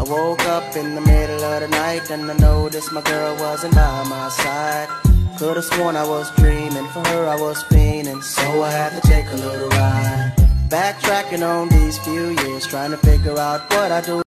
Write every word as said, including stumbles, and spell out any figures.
I woke up in the middle of the night and I noticed my girl wasn't by my side. Could've sworn I was dreaming, for her I was fiending, so I had to take a little ride. Backtracking on these few years, trying to figure out what I do.